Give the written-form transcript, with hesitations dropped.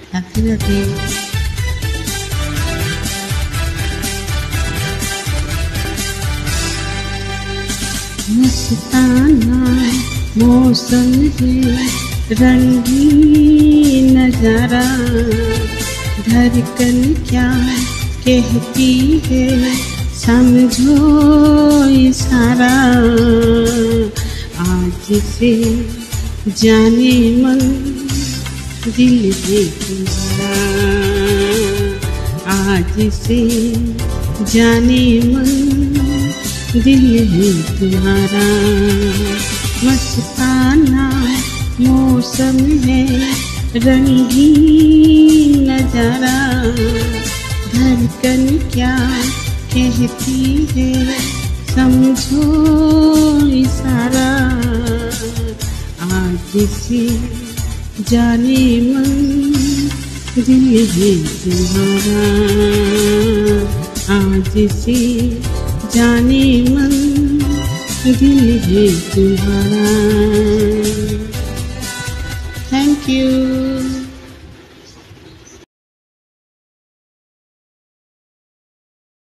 राधे राधे। मस्ताना मौसम है, रंगीन नजारा, धड़कन क्या कहती है समझो इशारा। आज से जाने मन दिल है तुम्हारा, आज से जाने मन दिल है तुम्हारा। मस्ताना मौसम है, रंगीन नजारा, धड़कन क्या कहती है समझो इशारा। आज से जाने मन दिल है तुम्हारा, आज से जाने मन दिल है तुम्हारा। Thank you.